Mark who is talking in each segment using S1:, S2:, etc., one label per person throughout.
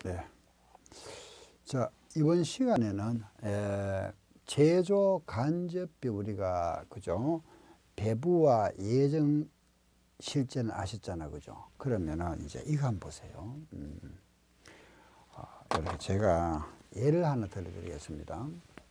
S1: 네. 자, 이번 시간에는 제조 간접비 우리가 그죠? 배부와 예정 실제는 아셨잖아, 그죠? 그러면은 이제 이거 한번 보세요. 이렇게 제가 예를 하나 들어드리겠습니다.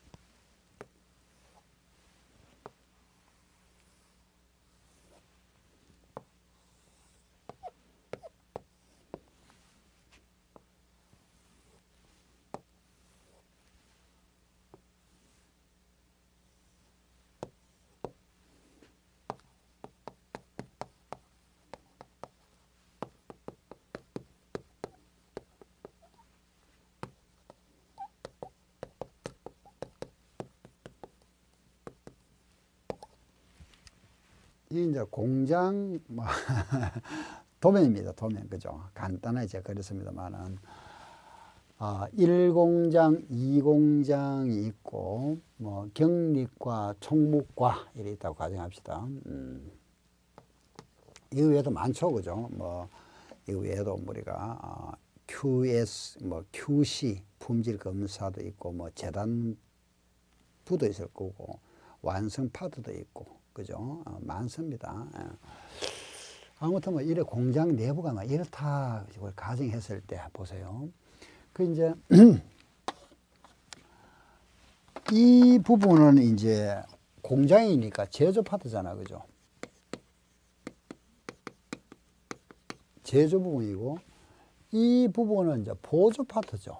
S1: 이 이제 공장 뭐 도면입니다. 도면 그죠? 간단하게 제가 그렸습니다만은 1공장, 2공장이 있고 뭐 경립과 총목과 이래 있다고 가정합시다. 이 외에도 많죠, 그죠? 뭐 이 외에도 우리가 QS, 뭐 QC 품질 검사도 있고 뭐 재단부도 있을 거고 완성파트도 있고 그죠? 많습니다. 아무튼 뭐 이래 공장 내부가 막 이렇다 가정했을 때 보세요. 그 이제 이 부분은 이제 공장이니까 제조 파트잖아, 그죠? 제조 부분이고 이 부분은 이제 보조 파트죠.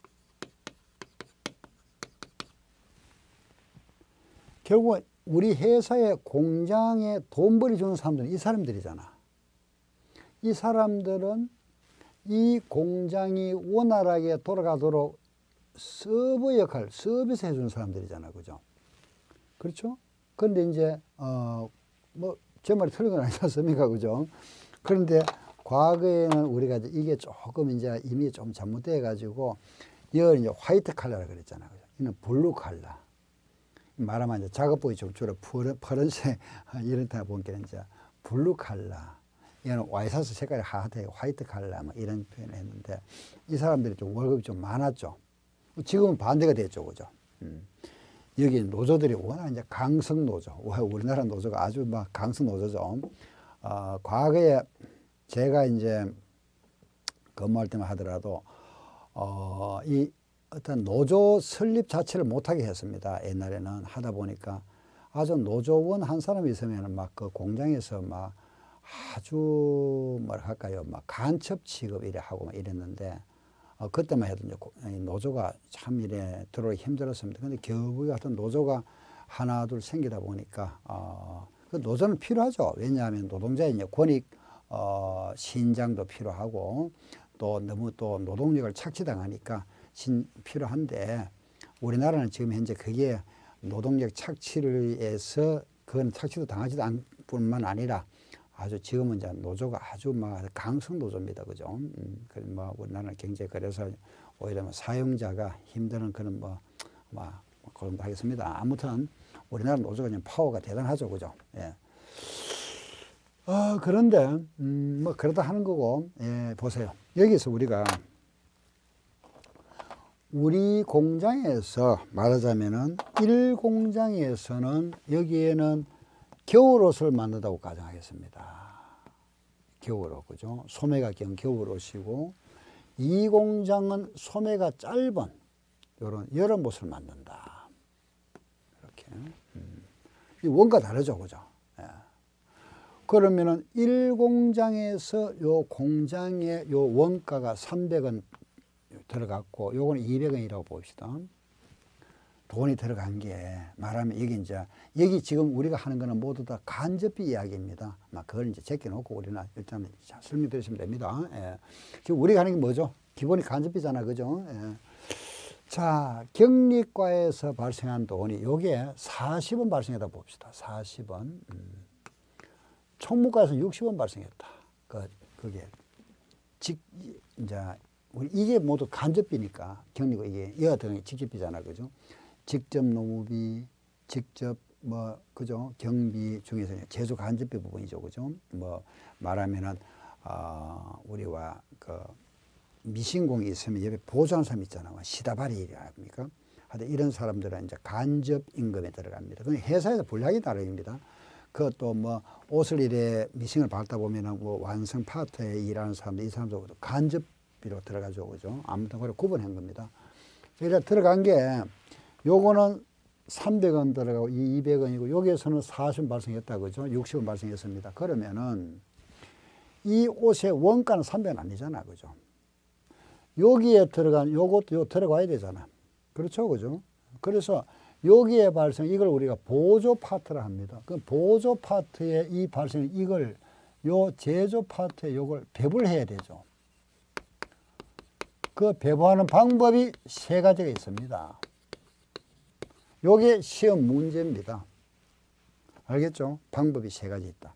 S1: 결국 우리 회사의 공장에 돈벌이 주는 사람들은 이 사람들이잖아. 이 사람들은 이 공장이 원활하게 돌아가도록 서버 역할, 서비스 해주는 사람들이잖아, 그죠? 그렇죠? 그런데 이제 뭐 제 말이 틀린 건 아니지 않습니까, 그죠? 그런데 과거에는 우리가 이게 조금 이제 이미 좀 잘못돼 가지고 이걸 이제 화이트 칼라라 그랬잖아요. 이는 블루 칼라. 말하면 이제 작업복이 좀 주로 파란색 이렇다 보니까 이제 블루 칼라. 이거는 와이셔츠 색깔이 하얗게 화이트 칼라 뭐 이런 표현을 했는데 이 사람들이 좀 월급이 좀 많았죠. 지금은 반대가 됐죠, 그죠? 여기 노조들이 워낙 이제 강성 노조, 우리나라 노조가 아주 막 강성 노조죠. 과거에 제가 이제 근무할 때만 하더라도 이 어떤 노조 설립 자체를 못하게 했습니다. 옛날에는 하다 보니까 아주 노조원 한 사람이 있으면 막 그 공장에서 막 아주 뭐랄까요, 막 간첩 취급 이래 하고 막 이랬는데 그때만 해도 이제 노조가 참 이래 들어오기 힘들었습니다. 근데 겨우 같은 노조가 하나 둘 생기다 보니까 그 노조는 필요하죠. 왜냐하면 노동자의 이제 권익 신장도 필요하고 또 너무 또 노동력을 착취당하니까 필요한데 우리나라는 지금 현재 그게 노동력 착취를 해서 그건 착취도 당하지도 않을 뿐만 아니라 아주 지금은 이제 노조가 아주 막 강성 노조입니다, 그죠? 뭐 우리나라 경제 그래서 오히려 뭐 사용자가 힘드는 그런 그런 거 하겠습니다. 아무튼 우리나라 노조가 그냥 파워가 대단하죠, 그죠? 예. 그런데 뭐 그러다 하는 거고, 예, 보세요. 여기서 우리가 우리 공장에서 말하자면은 1공장에서는 여기에는 겨울옷을 만든다고 가정하겠습니다. 겨울옷, 그죠? 소매가 긴 겨울옷이고 2공장은 소매가 짧은 이런 여름옷을 만든다. 이렇게. 이 원가 다르죠, 그죠? 예. 그러면은 1공장에서 요 공장의 요 원가가 300원 들어갔고 요거는 200원이라고 봅시다. 돈이 들어간 게 말하면 여기 이제 여기 지금 우리가 하는 거는 모두 다 간접비 이야기입니다. 막 그걸 이제 제껴놓고 우리는 일단 설명드리시면 됩니다. 예. 지금 우리가 하는 게 뭐죠? 기본이 간접비잖아, 그죠? 예. 자, 경리과에서 발생한 돈이 요게 40원 발생했다 봅시다. 40원. 총무과에서 60원 발생했다. 그게 이제 우리 이게 모두 간접비니까 경리고 이게 여하 등이 직접비잖아, 그죠? 직접 노무비, 직접 뭐 그죠? 경비 중에서 제조 간접비 부분이죠, 그죠? 뭐 말하면은 우리와 미신공이 있으면 옆에 보조하는 사람 있잖아요. 시다발이랍니까? 하여튼 이런 사람들은 이제 간접 임금에 들어갑니다. 그건 회사에서 불리하기 나름입니다. 그것도 뭐 옷을 이래 미싱을 밟다 보면은 뭐 완성 파트에 일하는 사람들, 이 사람도 간접비로 들어가죠. 그죠? 아무튼 그래 구분한 겁니다. 그래서 들어간 게 요거는 300원 들어가고 200원이고 여기에서는 40원 발생했다. 그죠? 60원 발생했습니다. 그러면은 이 옷의 원가는 300원 아니잖아. 그죠? 여기에 들어간 요것도 들어가야 되잖아. 그렇죠. 그죠? 그래서 여기에 발생, 이걸 우리가 보조 파트라 합니다. 그 보조 파트에 이 발생, 이걸, 요 제조 파트에 요걸 배분해야 되죠. 그 배분하는 방법이 세 가지가 있습니다. 요게 시험 문제입니다. 알겠죠? 방법이 세 가지 있다.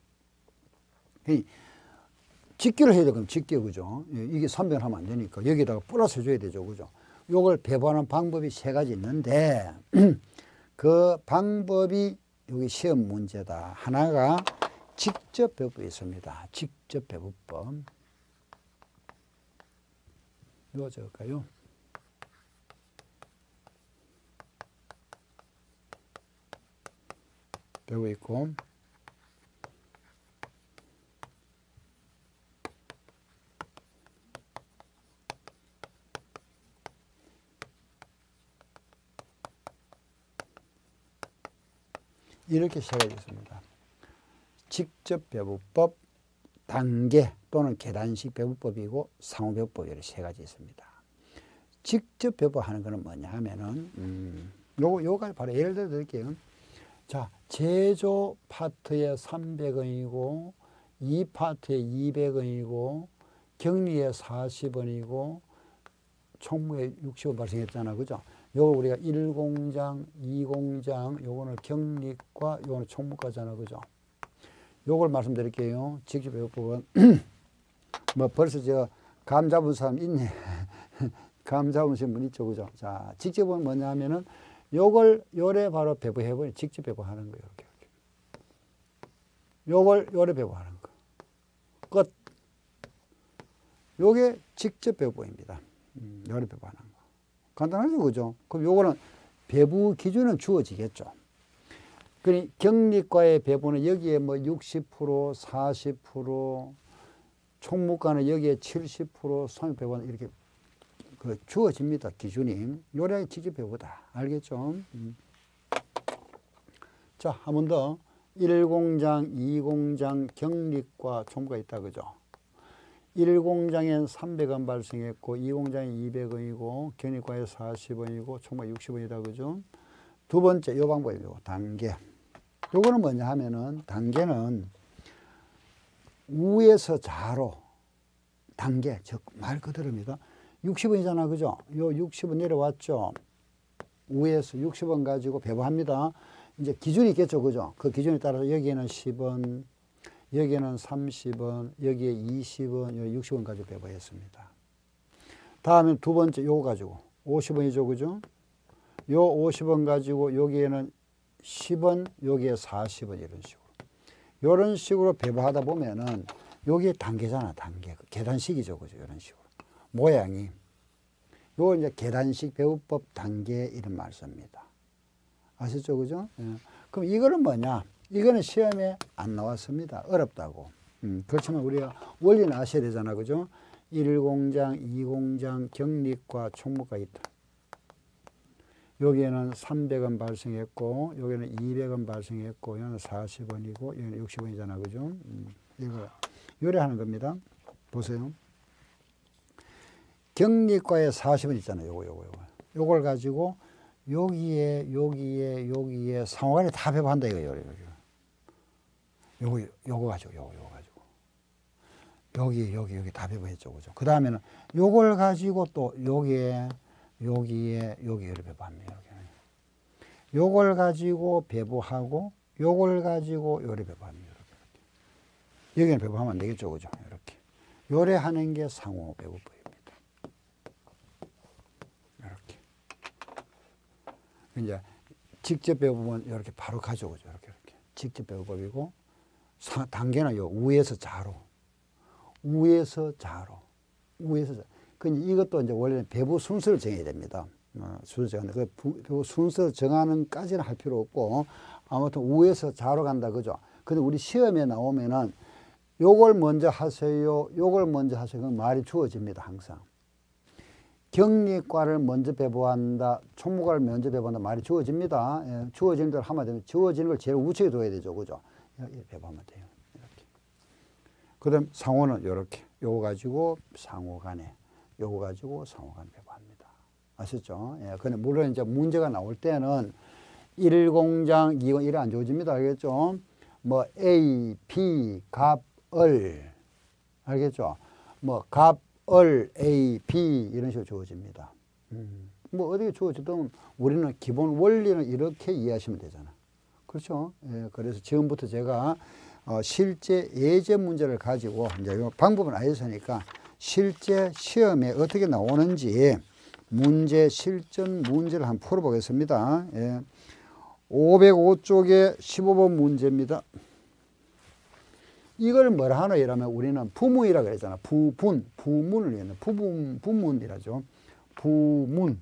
S1: 직기를 해야 되거든, 직기, 그죠? 이게 300원 하면 안 되니까 여기다가 플러스 해줘야 되죠, 그죠? 요걸 배분하는 방법이 세 가지 있는데, 그 방법이 여기 시험 문제다. 하나가 직접 배분법이 있습니다. 직접 배분법. 이거 적을까요? 배우 있고, 이렇게 세 가지 있습니다. 직접 배분법, 단계 또는 계단식 배분법이고 상호배분법 이렇게 세 가지 있습니다. 직접 배분하는 것은 뭐냐 하면은 요거까지 바로 예를 들어 드릴게요. 자, 제조 파트에 300원이고 이 파트에 200원이고 격리에 40원이고 총무에 60원 발생했잖아. 그죠? 요걸 우리가 1공장, 2공장, 요거는 격리과, 요거는 총무과잖아. 그죠? 요걸 말씀드릴게요. 직접 배분법은 뭐 벌써 저 감 잡은 사람 있네. 감 잡으신 분 있죠. 그죠? 자, 직접은 뭐냐 하면은 요걸 요래 바로 배분해버려. 직접 배분하는 거예요. 이렇게. 요걸 요래 배분하는 거. 끝. 요게 직접 배분입니다. 요래 배분하는 거. 간단하죠. 그죠? 그럼 요거는 배분 기준은 주어지겠죠. 그러니 격리과의 배분은 여기에 뭐 60%, 40%, 총무과는 여기에 70%, 성역 배분은 이렇게 그 주어집니다. 기준이. 요래 직접 배우다. 알겠죠? 자, 한 번 더. 1공장, 2공장, 격리과, 총무가 있다. 그죠? 1공장엔 300원 발생했고 2공장에 200원이고 격리과에 40원이고 총무가 60원이다. 그죠? 두 번째 요 방법이고 단계. 요거는 뭐냐 하면은 단계는 우에서 좌로 단계, 즉 말 그대로입니다. 60원이잖아. 그죠? 요 60원 내려왔죠. 우에서 60원 가지고 배분합니다. 이제 기준이 있겠죠. 그죠? 그 기준에 따라서 여기에는 10원, 여기에는 30원, 여기에 20원, 여기 60원 가지고 배분했습니다. 다음에 두 번째 요거 가지고 50원이죠. 그죠? 요 50원 가지고 여기에는 10원, 여기에 40원 이런 식으로. 이런 식으로 배분하다 보면은 여기 단계잖아. 단계. 계단식이죠. 그죠? 이런 식으로. 모양이. 요 이제 계단식 배분법 단계 이런 말 씁니다. 아셨죠? 그죠? 예. 그럼 이거는 뭐냐? 이거는 시험에 안 나왔습니다. 어렵다고. 그렇지만 우리가 원리는 아셔야 되잖아. 그죠? 1공장, 2공장, 격리과, 총무과 있다. 여기에는 300원 발생했고, 여기는 200원 발생했고, 여기는 40원이고, 여기는 60원이잖아. 그죠? 이거 요래하는 겁니다. 보세요. 격리과에 40원 있잖아요. 요걸 가지고 여기에 상호간에 다 배분한다 이거예요. 요거 가지고 요거 가지고 여기 다 배분했죠. 그죠? 그 다음에는 요걸 가지고 또 여기에 여기를 배분합니다. 요걸 가지고 배분하고 요걸 가지고 요래 배분합니다. 여기는 배분하면 안 되겠죠. 그죠? 이렇게 요래 하는 게 상호 배분법입니다. 이렇게 이제 직접 배분은 이렇게 바로 가져오죠. 이렇게 직접 배분법이고 단계는 요 우에서 좌로. 근데 이것도 이제 원래는 배부 순서를 정해야 됩니다. 순서 정하는 그 배부 순서 정하는까지는 할 필요 없고 아무튼 우에서 좌로 간다 그죠. 근데 우리 시험에 나오면은 요걸 먼저 하세요, 요걸 먼저 하세요. 그건 말이 주어집니다 항상. 경리과를 먼저 배부한다, 총무과를 먼저 배부한다 말이 주어집니다. 예, 주어지는 대로 하면 되면 주어지는 걸 제일 우측에 둬야 되죠, 그죠? 이렇게 배부하면 돼요. 이렇게. 그다음 상호는 이렇게. 요거 가지고 상호간에, 요거 가지고 상호간 배부합니다. 아셨죠? 예, 근데 물론 이제 문제가 나올 때는 1공장, 2공장 이래 안 주어집니다. 알겠죠? 뭐 A, B, 갑, 을 알겠죠? 뭐 갑, 을, A, B 이런 식으로 주어집니다. 뭐 어디에 주어지든 우리는 기본 원리는 이렇게 이해하시면 되잖아. 그렇죠? 예, 그래서 지금부터 제가 실제 예제 문제를 가지고 이제 이 방법은 알려주니까 실제 시험에 어떻게 나오는지 문제 실전 문제를 한번 풀어보겠습니다. 예. 505쪽에 15번 문제입니다. 이걸 뭐라 하노? 이러면 우리는 부문이라고 그랬잖아. 부문을 얘기하는 부문이라죠. 부문.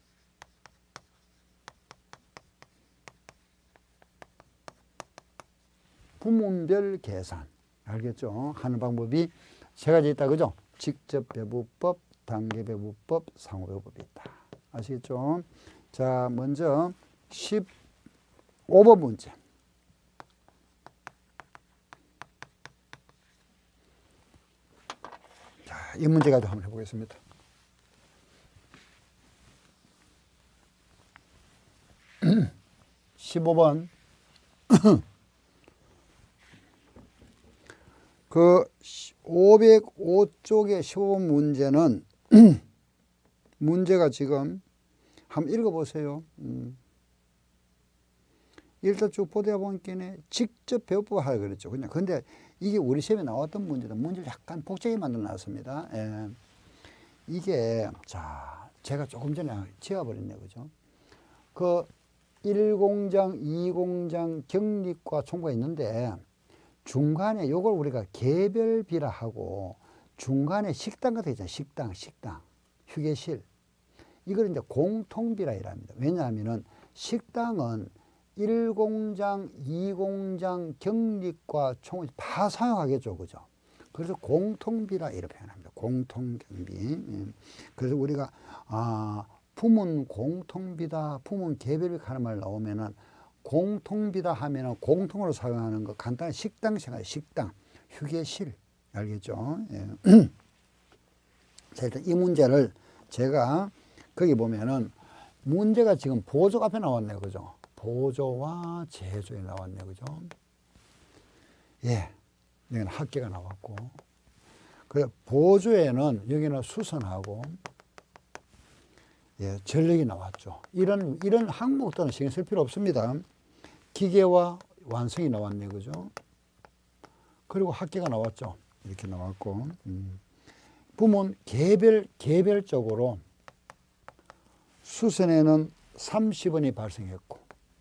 S1: 부문별 계산. 알겠죠? 하는 방법이 세 가지 있다. 그죠? 직접 배부법, 단계 배부법, 상호 배부법이 있다. 아시겠죠? 자, 먼저 15번 문제. 이 문제 가지고 한번 해보겠습니다. (15번) 그 505쪽의 15번 문제는 문제가 지금 한번 읽어보세요. 일단 쭉 보다 보니까 직접 배워보고 하라 그랬죠. 그냥 근데 이게 우리 시험에 나왔던 문제는 문제를 약간 복잡하게 만들어 놨습니다. 예. 이게 자 제가 조금 전에 지워버렸네, 그죠? 그 1공장, 2공장 경리과 총무가 있는데 중간에 요걸 우리가 개별비라 하고 중간에 식당 같은 거 있잖아요. 식당, 휴게실. 이걸 이제 공통비라 이랍니다. 왜냐하면은 식당은 1공장, 2공장 경리과 총을 다 사용하겠죠, 그죠? 그래서 공통비라 이렇게 표현합니다. 공통경비. 그래서 우리가 부문 공통비다, 부문 개별비 하는 말 나오면은 공통비다 하면은 공통으로 사용하는 거 간단히 식당 생각해요. 식당, 휴게실. 알겠죠? 예. 자, 일단 이 문제를 제가 거기 보면은 문제가 지금 보조 앞에 나왔네요. 그죠? 보조와 제조에 나왔네요. 그죠? 예. 여기는 합계가 나왔고. 그래, 보조에는 여기는 수선하고, 예, 전력이 나왔죠. 이런 항목들은 신경 쓸 필요 없습니다. 기계와 완성이 나왔네요. 그죠? 그리고 합계가 나왔죠. 이렇게 나왔고. 부문 개별적으로 수선에는 30원이 발생했고,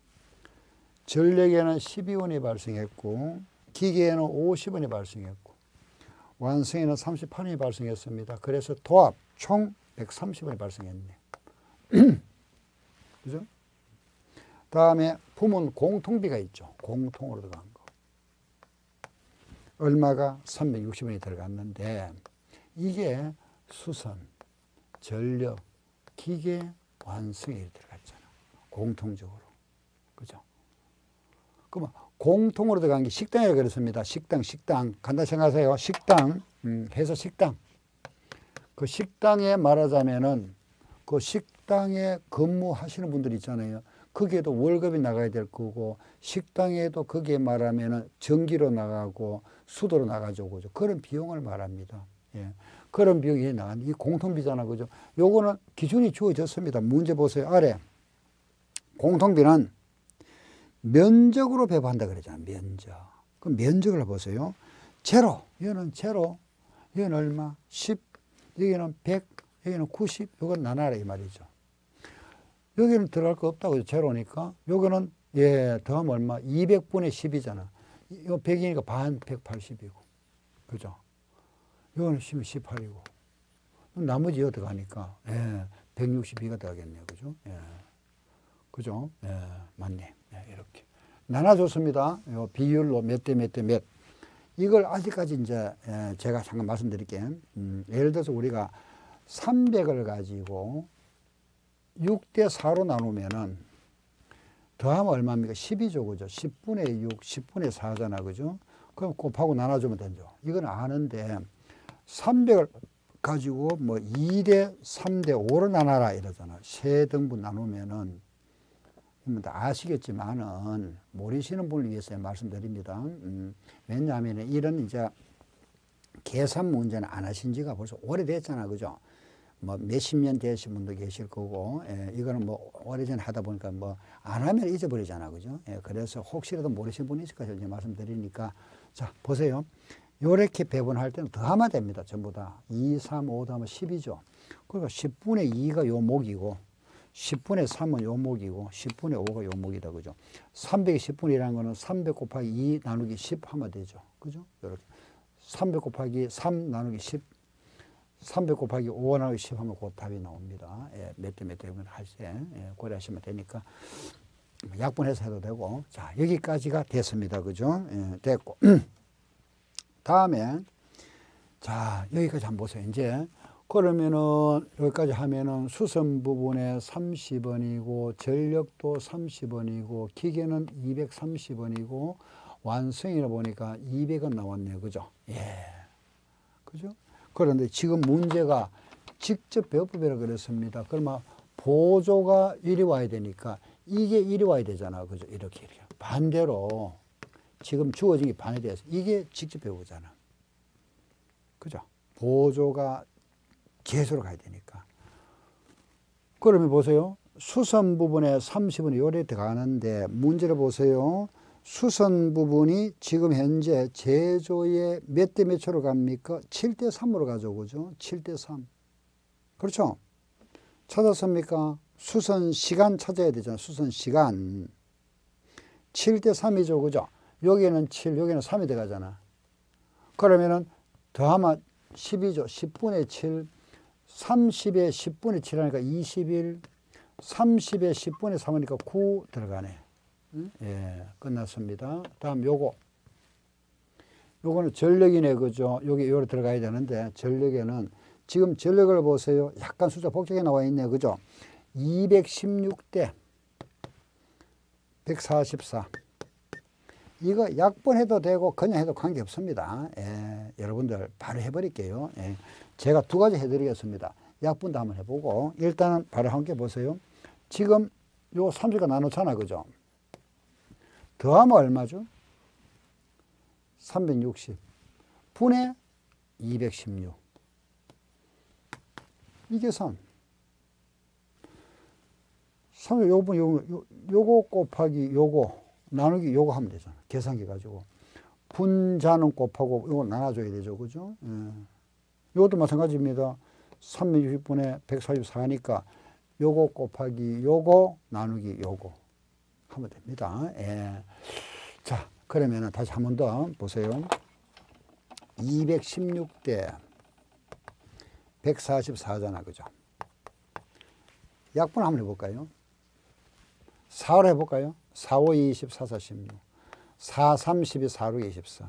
S1: 전력에는 12원이 발생했고, 기계에는 50원이 발생했고, 완성에는 38원이 발생했습니다. 그래서 도합 총 130원이 발생했네. 그죠? 다음에 부문 공통비가 있죠. 공통으로 들어간 거. 얼마가 360원이 들어갔는데 이게 수선, 전력, 기계, 완성에 들어갔잖아. 공통적으로. 그죠? 그러면 공통으로 들어간 게 식당이라고 그랬습니다. 식당. 간단히 생각하세요. 식당, 해서 식당. 그 식당에 말하자면은 그 식당에 근무하시는 분들 있잖아요. 거기에도 월급이 나가야 될 거고, 식당에도 거기에 말하면은 전기로 나가고, 수도로 나가죠. 그죠? 그런 비용을 말합니다. 예. 그런 비용이 나간, 이 공통비잖아. 그죠? 요거는 기준이 주어졌습니다. 문제 보세요. 아래. 공통비는 면적으로 배분한다 그러잖아요. 면적. 그럼 면적을 보세요. 제로. 얘는 제로. 얘는 얼마? 10. 여기는 100. 여기는 90. 이건 나눠라 이 말이죠. 여기는 들어갈 거 없다고 제로니까. 여기는 예, 더하면 얼마? 200분의 10이잖아. 이거 100이니까 반 180이고. 그죠? 여기는 18이고. 나머지 어디 가니까 162가 들어가겠네요. 그죠? 그죠? 맞네. 이렇게 나눠줬습니다. 요 비율로 몇 대 몇 대 몇. 이걸 아직까지 이제 제가 잠깐 말씀드릴게요. 예를 들어서 우리가 300을 가지고 6대 4로 나누면은 더하면 얼마입니까? 12죠. 그죠? 10분의 6, 10분의 4잖아. 그죠? 그럼 곱하고 나눠주면 되죠. 이건 아는데 300을 가지고 뭐 2대 3대 5로 나눠라 이러잖아. 세 등분 나누면은 다 아시겠지만은 모르시는 분을 위해서 말씀드립니다. 왜냐하면 이런 이제 계산 문제는 안 하신 지가 벌써 오래됐잖아. 그죠? 뭐 몇십 년 되신 분도 계실 거고, 이거는 뭐 오래전에 하다 보니까 뭐 안 하면 잊어버리잖아. 그죠? 그래서 혹시라도 모르시는 분이 있을까 이제 말씀드리니까. 자, 보세요. 요렇게 배분할 때는 더하면 됩니다. 전부 다. 2, 3, 5 더하면 10이죠. 그러니까 10분의 2가 요 목이고, 10분의 3은 요 목이고, 10분의 5가 요 목이다. 그죠? 300이 10분이라는 거는 300 곱하기 2 나누기 10 하면 되죠. 그죠? 요렇게. 300 곱하기 3 나누기 10. 300 곱하기 5 나누기 10 하면 그 답이 나옵니다. 몇 대 몇 대 할 때 고려하시면 되니까 약분해서 해도 되고. 자, 여기까지가 됐습니다. 그죠? 됐고. 다음에 자, 여기까지 한번 보세요. 이제 그러면은 여기까지 하면은 수선 부분에 30원이고 전력도 30원이고 기계는 230원이고 완성이라 보니까 200원 나왔네요. 그죠? 그죠? 그런데 지금 문제가 직접 배법이라고 그랬습니다. 그러면 보조가 이리 와야 되니까 이게 이리 와야 되잖아. 그죠? 이렇게. 반대로 지금 주어진 게 반대돼서 이게 직접 배우잖아. 그죠? 보조가 계수로 가야 되니까. 그러면 보세요. 수선 부분에 30원이 요래 들어가는데 문제를 보세요. 수선 부분이 지금 현재 제조에 몇 대 몇 초로 갑니까? 7대 3으로 가죠. 그죠? 7대 3. 그렇죠? 찾았습니까? 수선 시간 찾아야 되잖아요. 수선 시간. 7대 3이죠. 그죠? 여기는 7, 여기는 3이 들어가잖아. 그러면은 더하면 10이죠. 10분의 7. 30에 10분의 7 하니까 21. 30에 10분의 3 하니까 9 들어가네. 끝났습니다. 다음 요거는 전력이네. 그죠? 여기 요로 들어가야 되는데 전력에는 지금 전력을 보세요. 약간 숫자 복잡하게 나와 있네. 그죠? 216대 144. 이거 약분해도 되고 그냥 해도 관계없습니다. 여러분들 바로 해버릴게요. 제가 두 가지 해드리겠습니다. 약분도 한번 해보고 일단은 바로 함께 보세요. 지금 요 30가 나누잖아. 그죠? 더하면 얼마죠? 360 분의 216. 이 계산. 30, 요거 곱하기 요거 나누기 요거 하면 되잖아. 계산기 가지고. 분자는 곱하고 요거 나눠줘야 되죠. 그죠? 요것도 마찬가지입니다. 360분의 144니까 요거 곱하기 요거 나누기 요거 하면 됩니다. 자, 그러면은 다시 한 번 더 보세요. 216대 144잖아. 그죠? 약분 한번 해볼까요? 4로 해볼까요? 4, 5, 20, 4, 4, 16. 4, 32, 4, 6, 24.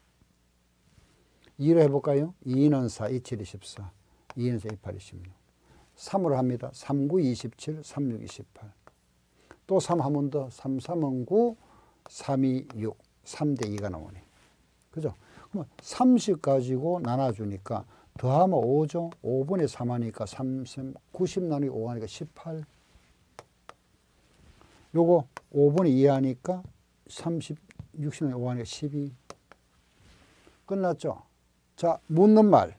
S1: 2로 해볼까요? 2는 4, 2, 7, 24. 2는 4, 2, 8, 26. 3으로 합니다. 3, 9, 27, 3, 6, 28. 또 3 한 번 더. 3, 3은 9, 3, 2, 6. 3대 2가 나오네. 그죠? 그러면 30 가지고 나눠주니까 더하면 5죠. 5분의 3 하니까 30, 90 나누기 5 하니까 18. 요거 5분의 2 하니까 30, 60 나누기 5 하니까 12. 끝났죠? 자, 묻는 말.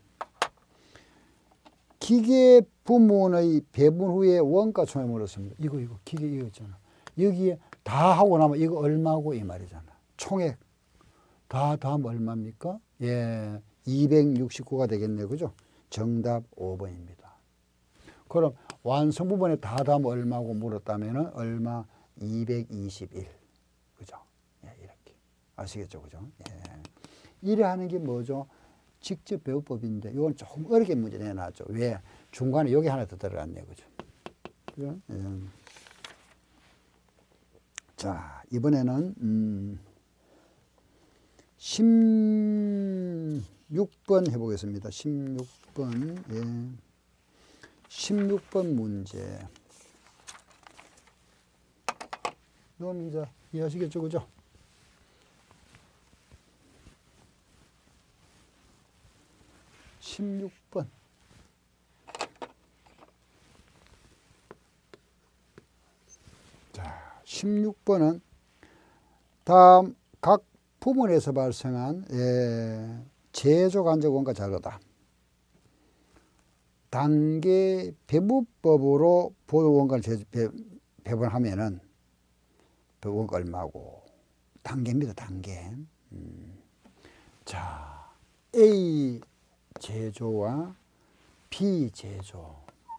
S1: 기계 부문의 배분 후에 원가 총액 물었습니다. 이거 기계 이거 있잖아. 여기에 다 하고 나면 이거 얼마고 이 말이잖아. 총액 다 하면 얼마입니까? 269가 되겠네요. 그죠? 정답 5번입니다. 그럼 완성 부분에 다 하면 얼마고 물었다면 얼마? 221. 그죠? 이렇게. 아시겠죠? 그죠? 이래 하는 게 뭐죠? 직접 배우법인데 이건 조금 어렵게 문제 내놨죠. 왜? 중간에 여기 하나 더 들어갔네. 그죠? 그죠? 자, 이번에는 16번 해보겠습니다. 16번. 예. 16번 문제. 이건 이제 이해하시겠죠? 그죠? (16번) 자, 16번은 다음 각 부분에서 발생한 제조 간접 원가 자료다. 단계 배분법으로 보유 원가를 배분하면은 원가 얼마고 단계입니다. 단계. 자, A 제조와 B 제조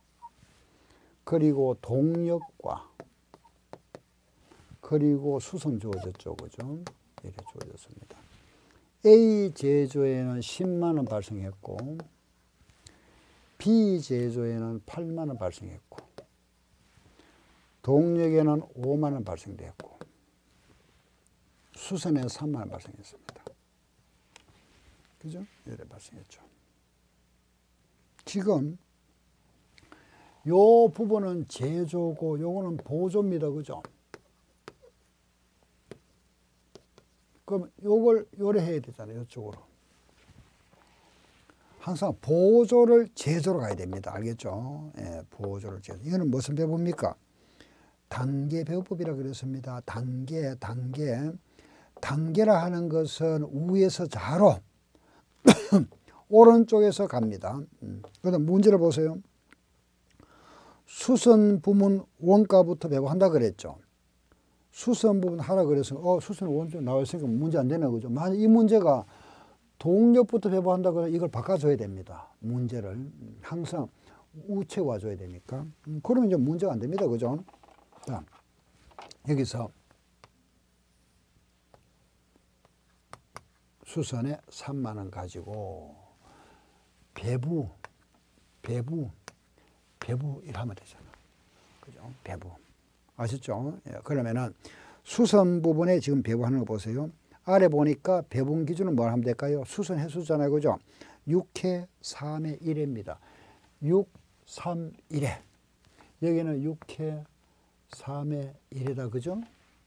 S1: 그리고 동력과 그리고 수선 주어졌죠. 그죠? 이렇게 주어졌습니다. A 제조에는 10만 원 발생했고 B 제조에는 8만 원 발생했고 동력에는 5만 원 발생됐고 수선에는 3만 원 발생했습니다. 그죠? 이렇게 발생했죠. 지금 요 부분은 제조고 요거는 보조입니다. 그죠? 그럼 요걸 요래 해야 되잖아요. 이쪽으로. 항상 보조를 제조로 가야 됩니다. 알겠죠? 예, 보조를 제조. 이거는 무슨 배부입니까? 단계 배우법이라 그랬습니다. 단계라 하는 것은 위에서 좌로 오른쪽에서 갑니다. 그다음 문제를 보세요. 수선 부문 원가부터 배부한다 그랬죠. 수선 부분 하라 그래서 수선 원점 나와 있으니까 문제 안 되나 그죠? 만약 이 문제가 동력부터 배부한다 그러면 이걸 바꿔줘야 됩니다. 문제를 항상 우체 와줘야 되니까. 그러면 이제 문제가 안 됩니다. 그죠? 자, 여기서 수선에 3만 원 가지고 배부 이러면 되잖아. 그죠? 배부. 아셨죠? 예, 그러면은 수선 부분에 지금 배부하는 거 보세요. 아래 보니까 배분 기준은 뭘 하면 될까요? 수선 해수잖아요. 그죠? 6회 3의 1회입니다. 6, 3, 1회. 여기는 6회 3의 1회다. 그죠?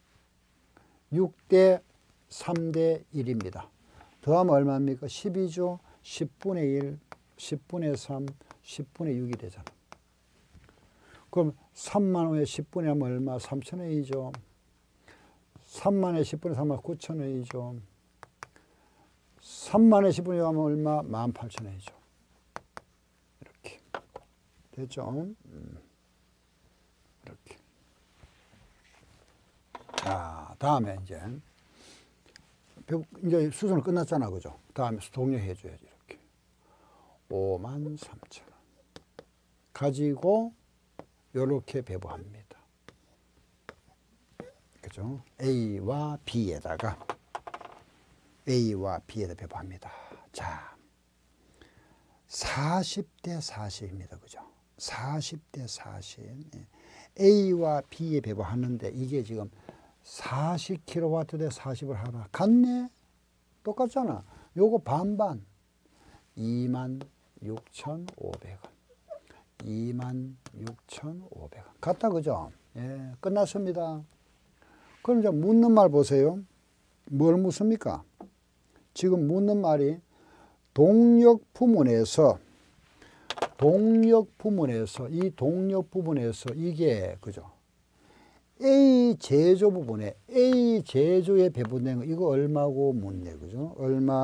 S1: 6대 3대 1입니다. 더하면 얼마입니까? 12죠. 10분의 1, 10분의 3, 10분의 6이 되잖아. 그럼 3만 원에 10분의 하면 얼마? 3,000원이죠. 3만에 10분의 3만 9,000원이죠. 3만에 10분의 하면 얼마? 18,000원이죠. 이렇게. 됐죠? 이렇게. 자, 다음에 이제 수선은 끝났잖아. 그죠? 다음에 동력해 줘야지. 이렇게. 53,000원. 가지고 요렇게 배부합니다. 그죠? A와 B에다가 배부합니다. 자, 40대 40입니다. 그죠? 40대 40. A와 B에 배부하는데 이게 지금 40kW 대 40을 하나. 같네? 똑같잖아. 요거 반반. 26,500원. 26,500원. 같다. 그죠? 예, 끝났습니다. 그럼 이제 묻는 말 보세요. 뭘 묻습니까? 지금 묻는 말이 동력 부문에서 이 동력 부분에서 이게 그죠? A 제조 부분에 A 제조에 배분된 거 이거 얼마고 묻네. 그죠? 얼마?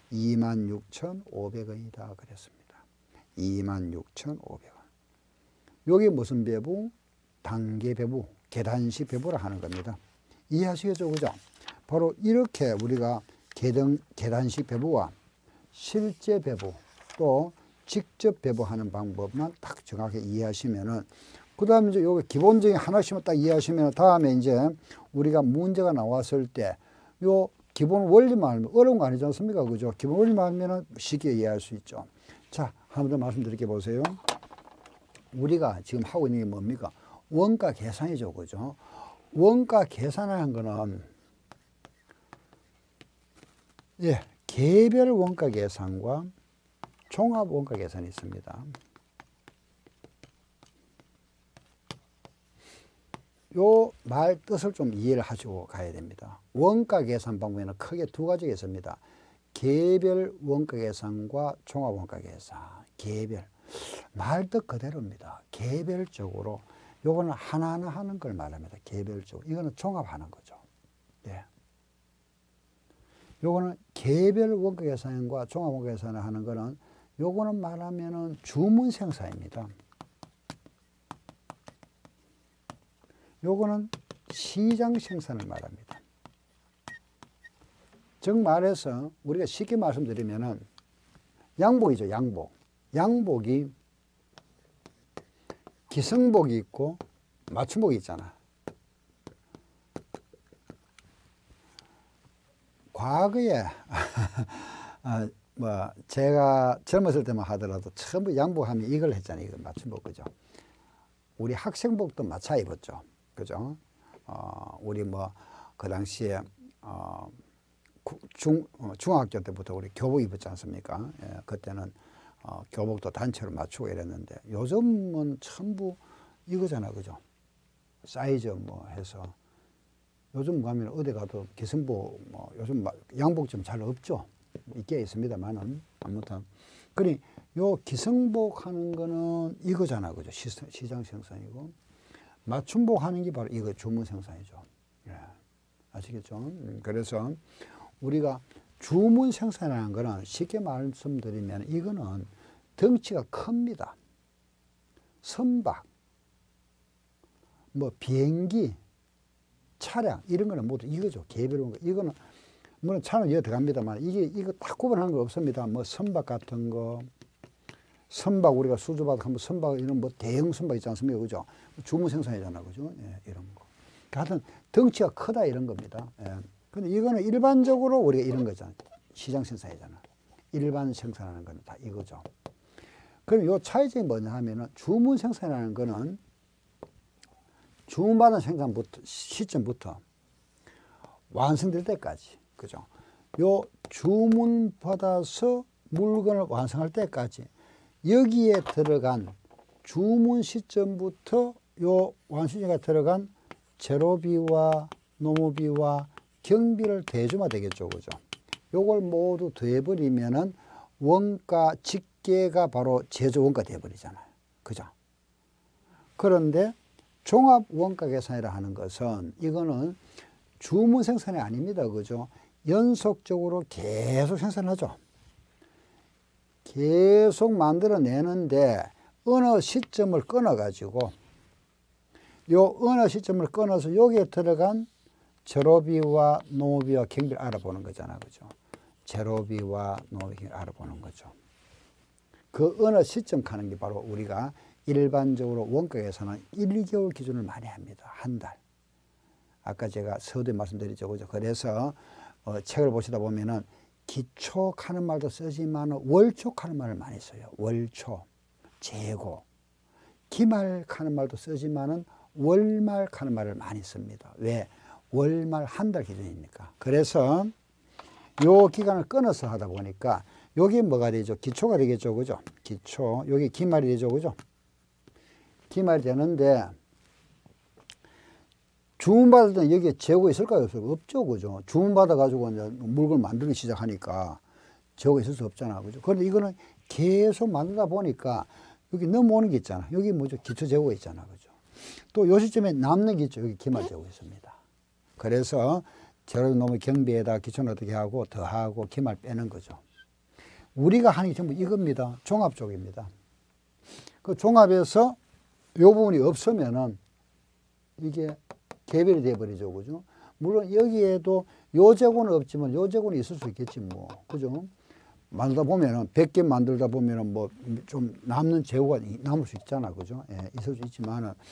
S1: 26,500원이다 그랬습니다. 26,500원. 여기 무슨 배부? 단계 배부, 계단식 배부를 하는 겁니다. 이해하시겠죠? 그죠? 바로 이렇게 우리가 계단식 배부와 실제 배부 또 직접 배부하는 방법만 딱 정확히 이해하시면은 그 다음에 이제 요거 기본적인 하나씩만 딱 이해하시면 다음에 이제 우리가 문제가 나왔을 때 요 기본 원리만 알면 어려운 거 아니지 않습니까? 그죠? 기본 원리만 알면 쉽게 이해할 수 있죠. 자, 한 번 더 말씀드릴게 보세요. 우리가 지금 하고 있는 게 뭡니까? 원가 계산이죠. 그죠? 원가 계산하는 거는, 예, 개별 원가 계산과 종합 원가 계산이 있습니다. 요 말 뜻을 좀 이해를 하시고 가야 됩니다. 원가 계산 방법에는 크게 두 가지가 있습니다. 개별 원가 계산과 종합 원가 계산. 개별. 말 뜻 그대로입니다. 개별적으로. 요거는 하나하나 하는 걸 말합니다. 개별적으로. 이거는 종합하는 거죠. 예. 요거는 개별 원가 계산과 종합 원가 계산을 하는 거는 요거는 말하면은 주문 생산입니다. 요거는 시장 생산을 말합니다. 즉 말해서 우리가 쉽게 말씀드리면은 양복이죠. 양복. 양복이 기성복이 있고 맞춤복이 있잖아. 과거에 뭐 제가 젊었을 때만 하더라도 처음 양복하면 이걸 했잖아요. 이거 맞춤복. 그죠? 우리 학생복도 맞춰 입었죠. 그죠? 우리 뭐 그 당시에 중학교 때부터 우리 교복 입었지 않습니까? 예, 그때는 교복도 단체로 맞추고 이랬는데 요즘은 전부 이거잖아. 그죠? 사이즈 뭐 해서 요즘 가면 어디 가도 기성복 뭐 요즘 양복 좀 잘 없죠. 있게 있습니다만은 아무튼 그러니 요 기성복 하는 거는 이거잖아. 그죠? 시장 생산이고 맞춤복 하는 게 바로 이거 주문 생산이죠. 예. 아시겠죠? 그래서 우리가 주문 생산하는 거는 쉽게 말씀드리면 이거는 덩치가 큽니다. 선박, 뭐 비행기, 차량 이런 거는 모두 이거죠. 개별 원가. 이거는 물론 차는 여기 들어갑니다만 이거 딱 구분하는 거 없습니다. 뭐 선박 같은 거, 선박 우리가 수주받아 한번 선박 이런 뭐 대형 선박 있지 않습니까? 그죠? 주문 생산이잖아. 그죠? 예, 이런 거. 하여튼 덩치가 크다 이런 겁니다. 예. 근데 이거는 일반적으로 우리가 이런 거잖아요. 시장 생산이잖아. 일반 생산하는 건 다 이거죠. 그럼 요 차이점이 뭐냐 하면은 주문 생산하는 거는 주문받은 생산부터 시점부터 완성될 때까지. 그죠? 요 주문 받아서 물건을 완성할 때까지 여기에 들어간 주문 시점부터 요 완성시가 들어간 재료비와 노무비와 경비를 대주면 되겠죠. 그죠? 요걸 모두 더해버리면은 원가 직계가 바로 제조 원가 되어버리잖아요. 그죠? 그런데 종합 원가 계산이라 하는 것은 이거는 주문 생산이 아닙니다. 그죠? 연속적으로 계속 생산하죠. 계속 만들어내는데 어느 시점을 끊어가지고 요 어느 시점을 끊어서 여기에 들어간 재료비와 노무비와 경비를 알아보는 거잖아. 그죠? 재료비와 노무비 경비를 알아보는 거죠. 그 어느 시점 가는 게 바로 우리가 일반적으로 원가 계산은 1개월 기준을 많이 합니다. 한 달. 아까 제가 서두에 말씀드렸죠. 그죠? 그래서 책을 보시다 보면은 기촉 하는 말도 쓰지만 월촉 하는 말을 많이 써요. 월초, 재고. 기말 하는 말도 쓰지만은 월말 하는 말을 많이 씁니다. 왜? 월말 한 달 기준이니까. 그래서 요 기간을 끊어서 하다 보니까 여기 뭐가 되죠? 기초가 되겠죠. 그죠? 기초. 여기 기말이 되죠. 그죠? 기말이 되는데 주문받을 때는 여기에 재고가 있을까요? 없을까요? 없죠. 그죠? 주문받아가지고 이제 물건을 만들기 시작하니까 재고가 있을 수 없잖아. 그죠? 그런데 이거는 계속 만들다 보니까 여기 넘어오는 게 있잖아. 여기 뭐죠? 기초 재고가 있잖아. 그죠? 또 요 시점에 남는 게 있죠. 여기 기말 재고 있습니다. 그래서 재료 노무 경비에다 기초는 어떻게 하고 더하고 기말 빼는 거죠. 우리가 하는 게 전부 이겁니다. 종합 쪽입니다. 그 종합에서 요 부분이 없으면은 이게 개별이 돼버리죠. 그죠? 물론 여기에도 요 재고는 없지만 요 재고는 있을 수 있겠지 뭐. 그죠? 만들다 보면은 100개 만들다 보면은 뭐 좀 남는 재고가 남을 수 있잖아. 그죠? 예, 있을 수 있지만은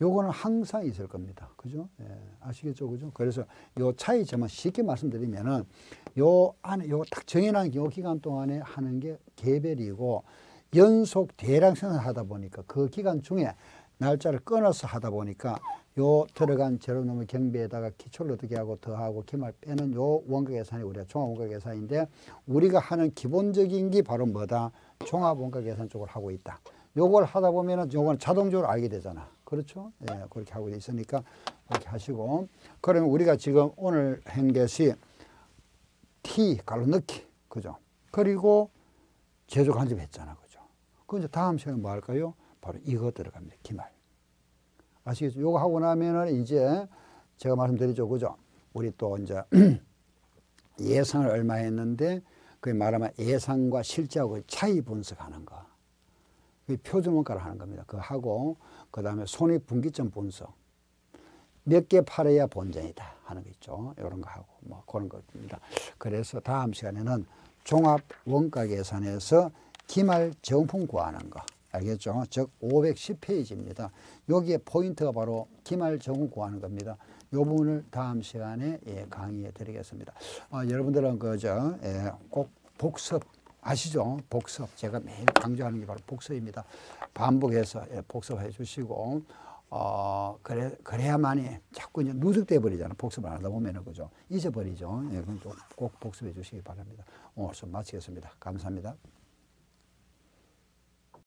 S1: 요거는 항상 있을 겁니다. 그죠? 예, 아시겠죠? 그죠? 그래서 요 차이점은 쉽게 말씀드리면은 요 안에 요 딱 정해놓은 요 기간 동안에 하는 게 개별이고 연속 대량 생산하다 보니까 그 기간 중에 날짜를 끊어서 하다 보니까 요 들어간 재료놈의 경비에다가 기초를 어떻게 하고 더하고 기말 빼는 요 원가 계산이 우리가 종합 원가 계산인데 우리가 하는 기본적인 게 바로 뭐다? 종합 원가 계산 쪽을 하고 있다. 요걸 하다 보면은 요건 자동적으로 알게 되잖아. 그렇죠? 예, 그렇게 하고 있으니까 그렇게 하시고 그러면 우리가 지금 오늘 한 것이 T 갈로 넣기. 그죠? 그리고 제조 간접 했잖아. 그죠? 그 이제 다음 시간에 뭐 할까요? 바로 이거 들어갑니다. 기말. 아시겠죠? 요거 하고 나면은 이제 제가 말씀드리죠. 그죠? 우리 또 이제 예상을 얼마 했는데 그게 말하면 예상과 실제하고 차이 분석하는 거. 표준 원가를 하는 겁니다. 그거 하고 그 다음에 손익분기점 분석. 몇 개 팔아야 본전이다 하는 거 있죠. 이런 거 하고 뭐 그런 겁니다. 그래서 다음 시간에는 종합 원가 계산에서 기말 정품 구하는 거. 알겠죠? 즉 510페이지입니다. 여기에 포인트가 바로 기말 정품 구하는 겁니다. 이 부분을 다음 시간에 강의해 드리겠습니다. 여러분들은 그저 꼭 복습 아시죠? 복습. 제가 매일 강조하는 게 바로 복습입니다. 반복해서 복습해 주시고 그래야만이 자꾸 이제 누적돼 버리잖아. 복습을 안 하다 보면은 그죠? 잊어버리죠. 그건 꼭 복습해 주시기 바랍니다. 오늘 수업 마치겠습니다. 감사합니다.